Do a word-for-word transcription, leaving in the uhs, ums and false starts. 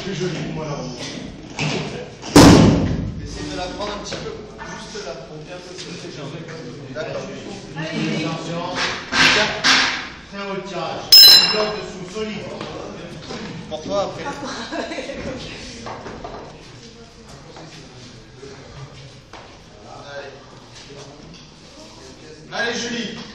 plus joli. Voilà. Essayez de la prendre un petit peu, juste là, pour bien peu se décharger. D'accord. Attention. Très haut tirage. Bloc dessous, solide. Pour toi après. Allez, Julie.